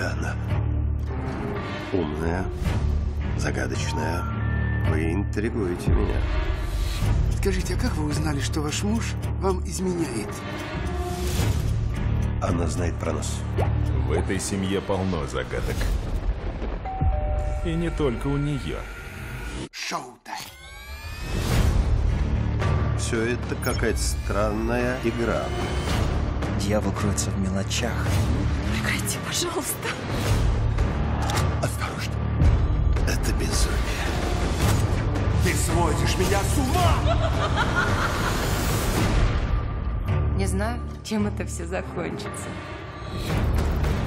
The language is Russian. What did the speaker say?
она? Умная, загадочная. Вы интригуете меня. Скажите, а как вы узнали, что ваш муж вам изменяет? Она знает про нас. В этой семье полно загадок. И не только у нее. Шоу-тайм. Все это какая-то странная игра. Дьявол кроется в мелочах. Прекрати, пожалуйста. Осторожно. Это безумие. Ты сводишь меня с ума! Не знаю, чем это все закончится.